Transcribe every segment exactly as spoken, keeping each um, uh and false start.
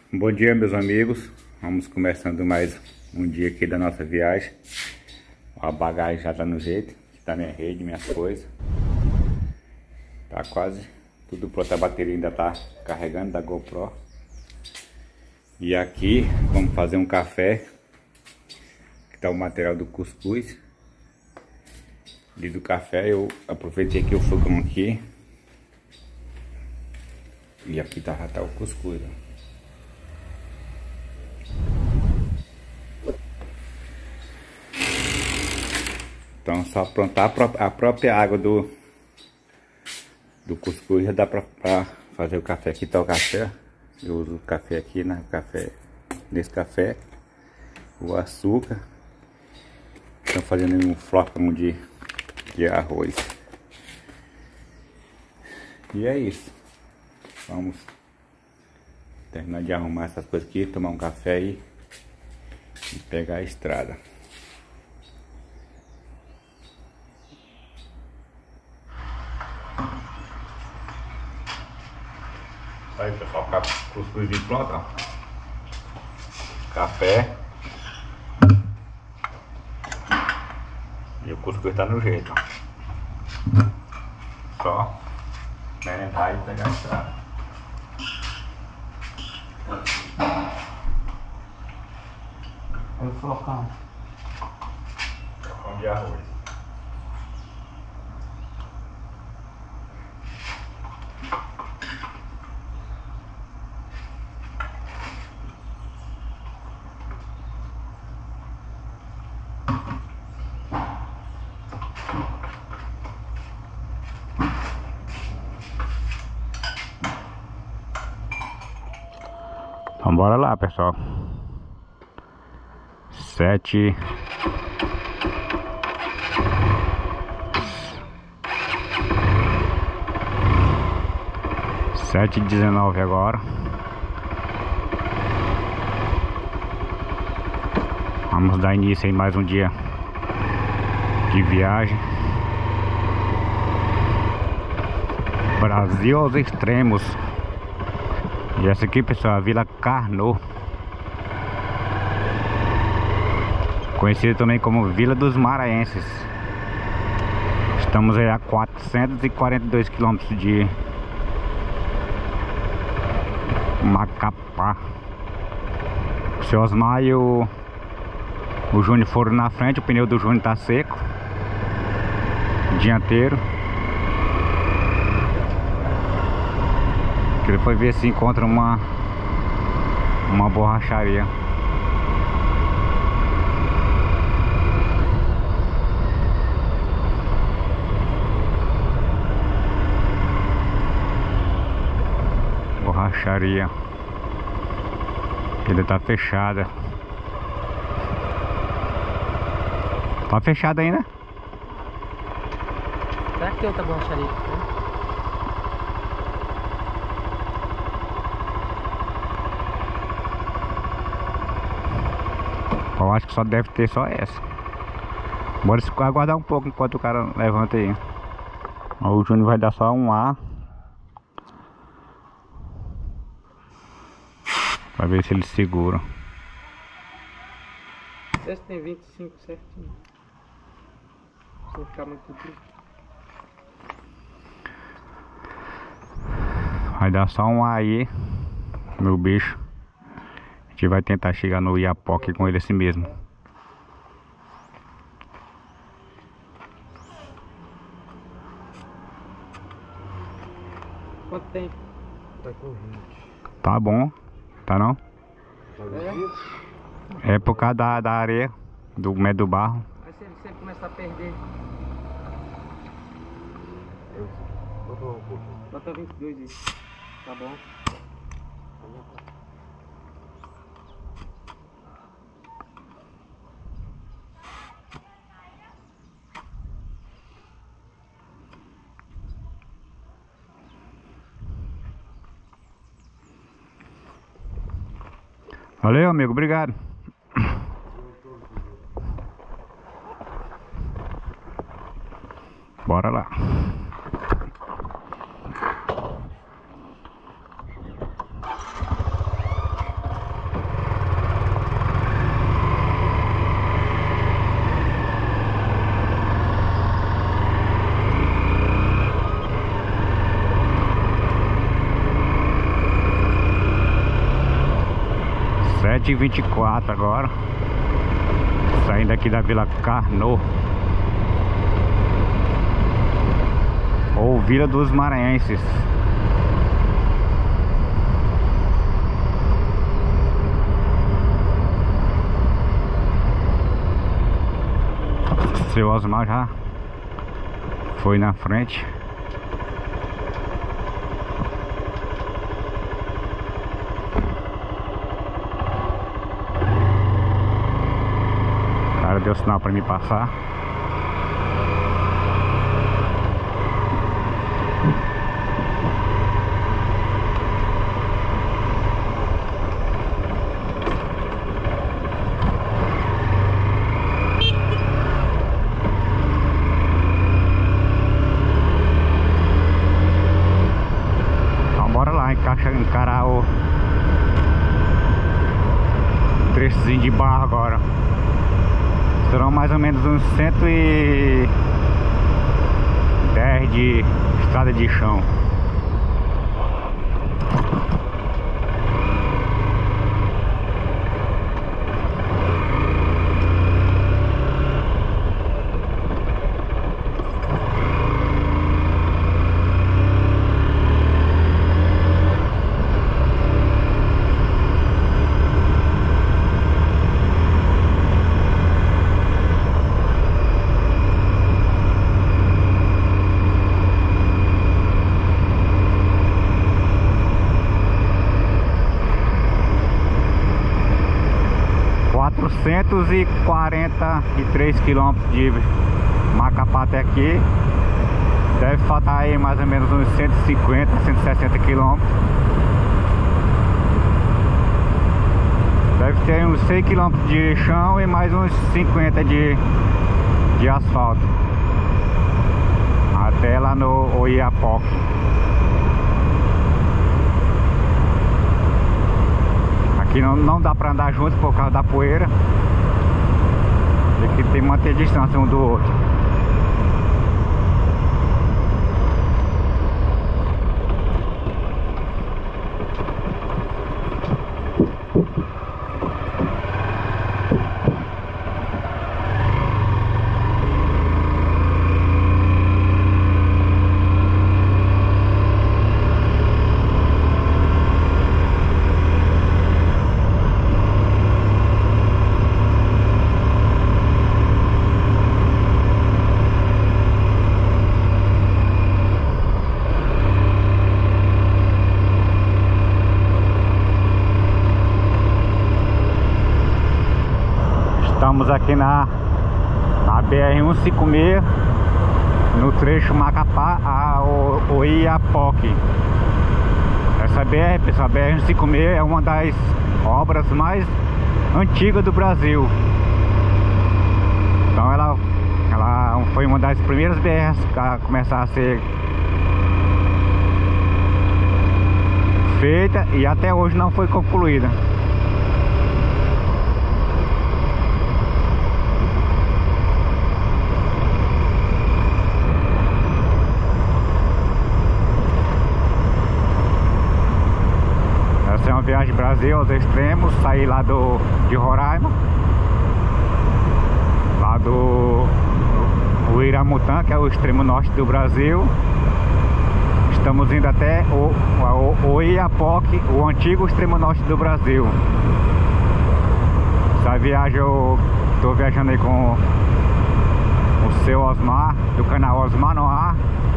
Bom dia, meus amigos. Vamos começando mais um dia aqui da nossa viagem. A bagagem já tá no jeito. Aqui tá minha rede, minhas coisas. Tá quase tudo pronto. A bateria ainda tá carregando da GoPro. E aqui vamos fazer um café. Aqui tá o material do cuscuz. E do café eu aproveitei aqui o fogão aqui. E aqui tá, já tá o cuscuz, ó. Então só aprontar a, pró a própria água do do cuscuz já dá pra, pra fazer o café. Aqui tá o café. Eu uso o café aqui, né? O café, nesse café, o açúcar. Estão fazendo um flocão de, de arroz. E é isso. Vamos terminar de arrumar essas coisas aqui, tomar um café e, e pegar a estrada. Aí pessoal, cuscuz de pronto, ó. Café. E o cuscuz tá no jeito, ó. Só merendar e pegar a estrada. Olha o flocão. Flocão de arroz. Então bora lá, pessoal. Sete Sete e dezenove agora. Vamos dar início em mais um dia de viagem. Brasil aos extremos. E essa aqui, pessoal, é a Vila Carnot, conhecida também como Vila dos Maranhenses. Estamos aí a quatrocentos e quarenta e dois quilômetros de Macapá. O seu Osmar e o, o Júnior foram na frente. O pneu do Júnior tá seco, dianteiro. Ele foi ver se encontra uma uma borracharia. Borracharia. Ele tá fechada. Tá fechada ainda? Será que tem outra borracharia? Eu acho que só deve ter só essa. Bora aguardar um pouco enquanto o cara levanta aí. O Júnior vai dar só um A pra ver se ele segura. Esse tem vinte e cinco certinho. Se não ficar muito duro. Vai dar só um A aí, meu bicho. A gente vai tentar chegar no Iapoque com ele assim mesmo. Quanto tempo? Tá com vinte. Tá bom, tá não? É? É por causa da, da areia, do médio do barro. Mas se ele sempre começar a perder. Bota vinte e dois aí. Tá bom? Valeu, amigo, obrigado. Bora lá. e vinte e quatro agora. Saindo aqui da Vila Carnot, ou Vila dos Maranhenses. Seu Osmar já foi na frente. O cara deu sinal para me passar. Encarar o trechozinho de barro agora. Serão mais ou menos uns cento e dez de estrada de chão. quatrocentos e quarenta e três quilômetros de Macapá até aqui. Deve faltar aí mais ou menos uns cento e cinquenta, cento e sessenta quilômetros. Deve ter uns cem quilômetros de chão e mais uns cinquenta de, de asfalto até lá no Oiapoque. Aqui não, não dá pra andar junto por causa da poeira. Aqui tem que manter distância um do outro. Estamos aqui na, na B R cento e cinquenta e seis, no trecho Macapá a Oiapoque. Essa B R, pessoal, a B R cento e cinquenta e seis é uma das obras mais antigas do Brasil. Então ela, ela foi uma das primeiras B Rs a começar a ser feita e até hoje não foi concluída. Essa é uma viagem Brasil aos extremos, sair lá do, de Roraima, lá do Uiramutã, que é o extremo norte do Brasil. Estamos indo até o, o, o Oiapoque, o antigo extremo norte do Brasil. Essa viagem eu estou viajando aí com o seu Osmar, do canal Osmar no Ar.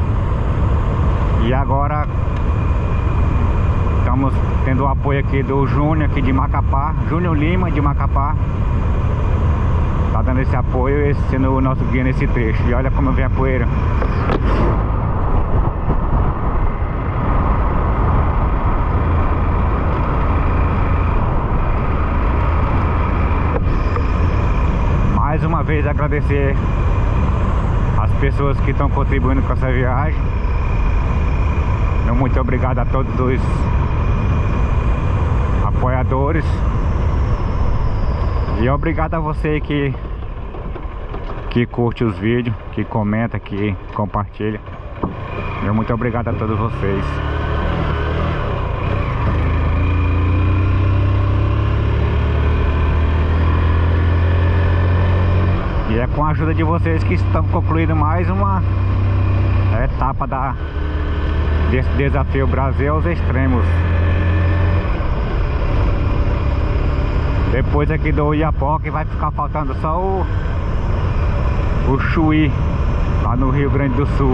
E agora estamos tendo o apoio aqui do Júnior aqui de Macapá, Júnior Lima de Macapá. Tá dando esse apoio, esse sendo o nosso guia nesse trecho. E olha como vem a poeira. Mais uma vez agradecer as pessoas que estão contribuindo com essa viagem. Meu muito obrigado a todos os apoiadores. E obrigado a você que que curte os vídeos, que comenta, que compartilha. Meu muito obrigado a todos vocês. ajuda de vocês que estamos concluindo mais uma etapa da, desse desafio Brasil aos extremos. Depois aqui do Oiapoque vai ficar faltando só o, o Chuí, lá no Rio Grande do Sul.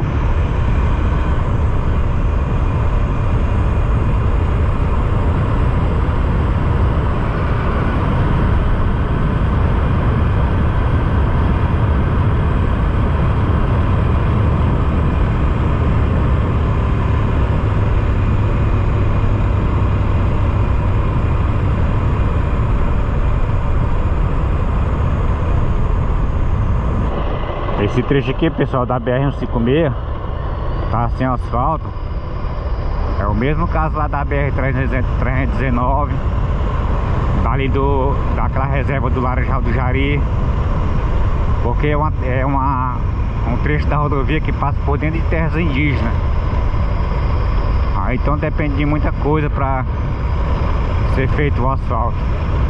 Esse trecho aqui, pessoal, da B R cento e cinquenta e seis tá sem asfalto. É o mesmo caso lá da B R trezentos e dezenove, dali do, daquela reserva do Laranjal do Jari. Porque é, uma, é uma, um trecho da rodovia que passa por dentro de terras indígenas. Ah, então depende de muita coisa para ser feito o asfalto.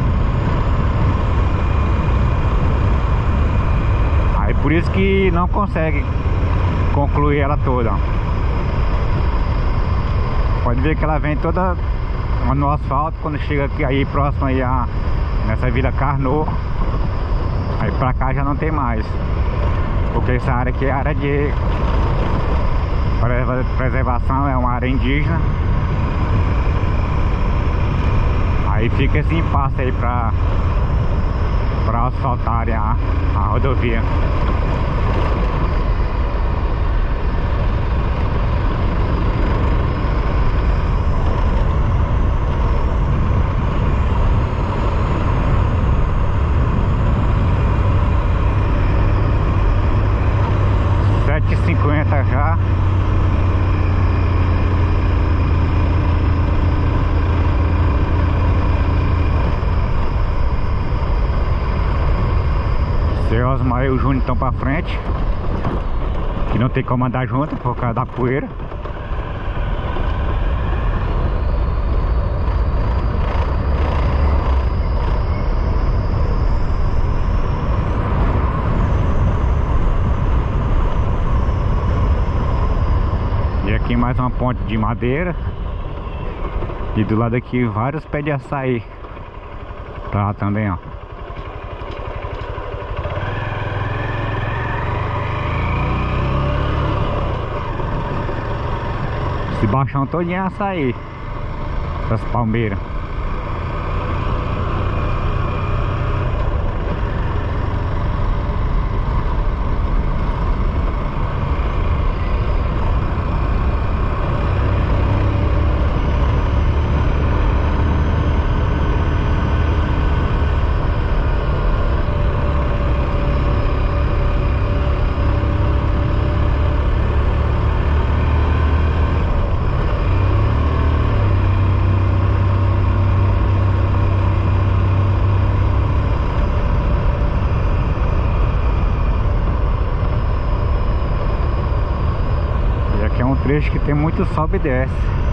É por isso que não consegue concluir ela toda. Pode ver que ela vem toda no asfalto. Quando chega aqui aí próximo aí a nessa Vila Carnot, aí pra cá já não tem mais, porque essa área aqui é área de preservação, é uma área indígena. Aí fica esse impasse aí pra para asfaltarem a, a rodovia. sete e cinquenta já. Seu Osmar e o Júnior estão pra frente, que não tem como andar junto por causa da poeira. E aqui mais uma ponte de madeira. E do lado aqui vários pés de açaí pra lá também, ó. Esse baixão todinho é açaí, essas palmeiras. Trecho que tem muito sobe e desce.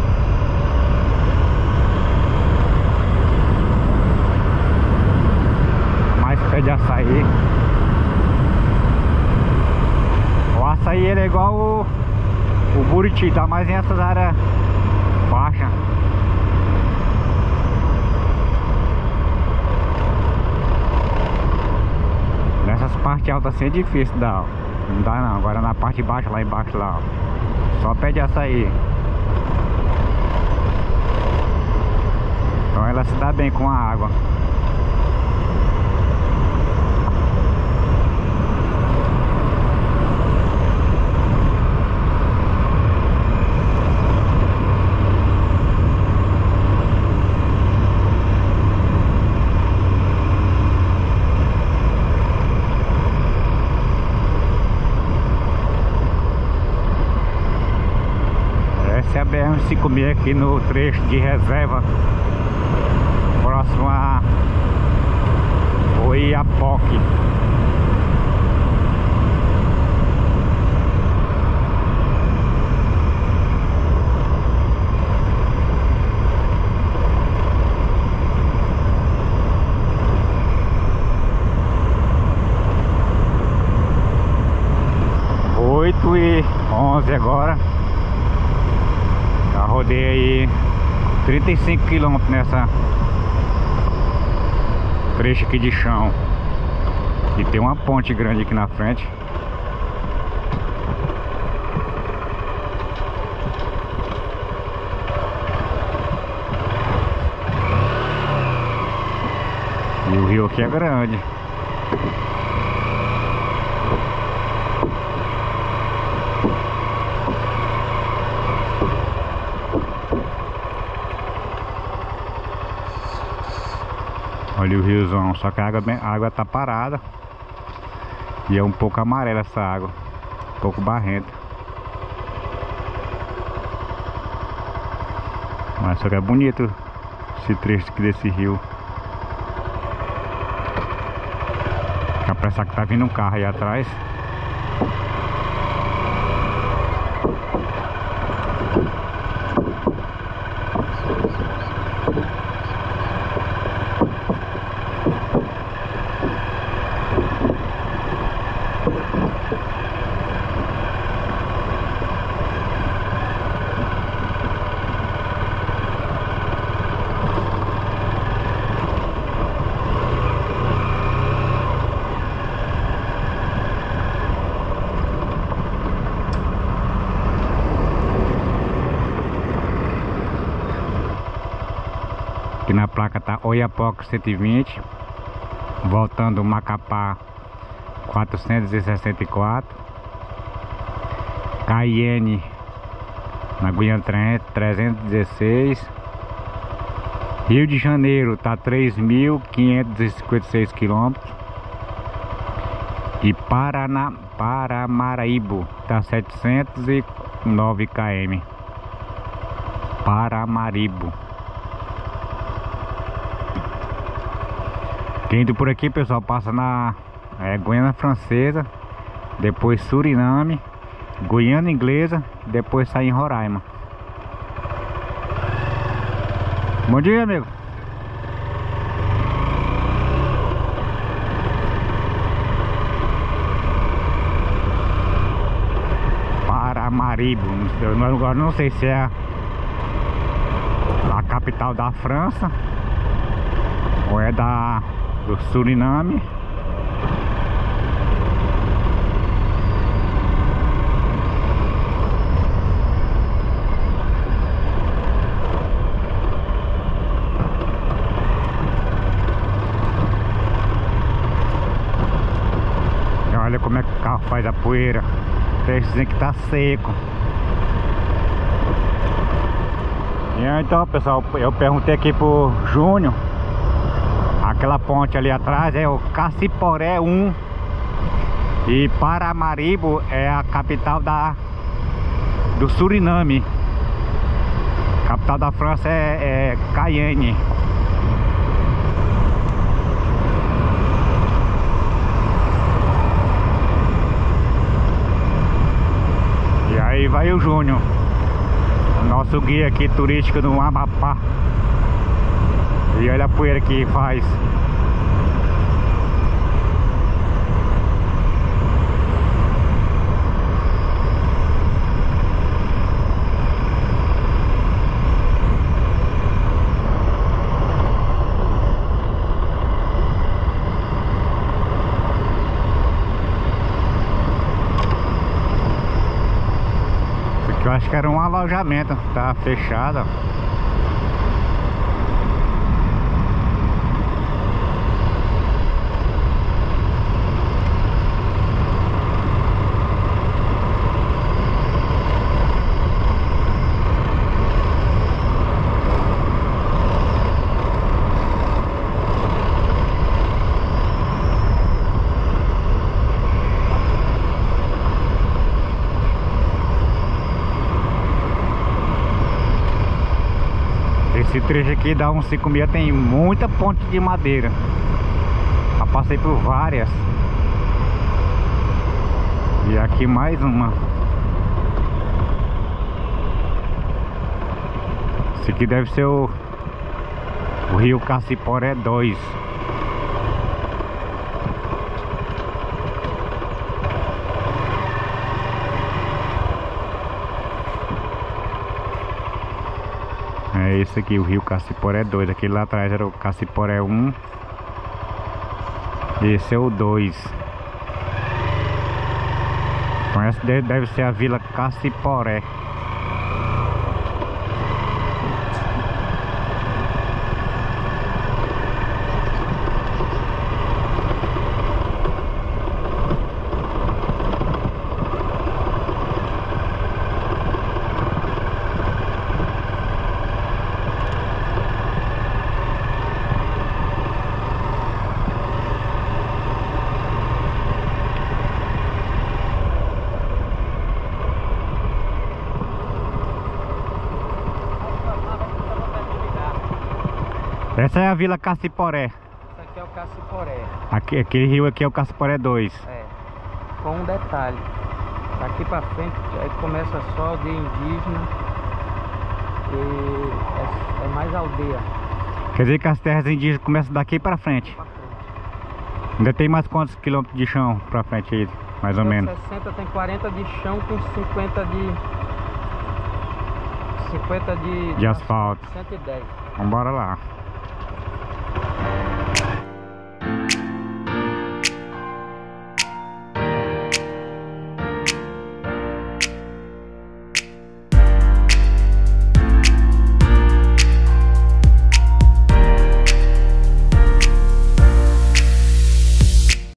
Mais pé de açaí. O açaí ele é igual o, o Buriti, tá mais em essas áreas baixas. Nessas partes altas assim é difícil dar, ó. Não dá não, agora na parte baixa, lá embaixo lá, ó, só pé de açaí. Então ela se dá bem com a água. Essa é a B R cento e cinquenta e seis aqui no trecho de reserva próximo a Oiapoque. fazer agora. Já rodei aí trinta e cinco quilômetros nessa trecho aqui de chão. E tem uma ponte grande aqui na frente. E o rio aqui é grande. Olha o riozão, só que a água, a água tá parada. E é um pouco amarela essa água, um pouco barrenta. Mas só que é bonito esse trecho aqui desse rio. Dá pra pensar que tá vindo um carro aí atrás. Aqui na placa tá Oiapoque cento e vinte, voltando Macapá quatrocentos e sessenta e quatro, Cayenne na Guiana trezentos e dezesseis, Rio de Janeiro tá três mil quinhentos e cinquenta e seis quilômetros e Paraná, Paramaribo tá setecentos e nove quilômetros. Paramaribo. Quem indo por aqui, pessoal, passa na é, Guiana Francesa, depois Suriname, Guiana Inglesa, depois sai em Roraima. Bom dia, amigo. Paramaribo, agora não sei se é a capital da França ou é da do Suriname. E olha como é que o carro faz a poeira. Trechozinho que tá seco. E então, pessoal, eu perguntei aqui pro Júnior. Aquela ponte ali atrás é o Cassiporé um. E Paramaribo é a capital da do Suriname. A capital da França é, é Cayenne. E aí vai o Júnior, nosso guia aqui turístico no Amapá. E olha a poeira que faz. Isso aqui eu acho que era um alojamento, tá fechado. Esse trecho aqui dá uns cinco mil, tem muita ponte de madeira. Eu passei por várias. E aqui mais uma. Esse aqui deve ser o, o rio Cassiporé dois. É esse aqui, o rio Cassiporé dois. Aquele lá atrás era o Cassiporé um. Esse é o dois. Então essa deve ser a Vila Cassiporé. Essa é a Vila Cassiporé. Isso aqui é o Cassiporé. Aqui, aquele rio aqui é o Cassiporé dois. É. Com um detalhe. Daqui pra frente aí começa só aldeia indígena. E é, é mais aldeia. Quer dizer que as terras indígenas começam daqui pra frente. Pra frente. Ainda tem mais quantos quilômetros de chão pra frente aí? Mais ou Tem menos. sessenta, tem quarenta de chão com cinquenta de... cinquenta de... De asfalto. cento e dez. Vambora lá. É.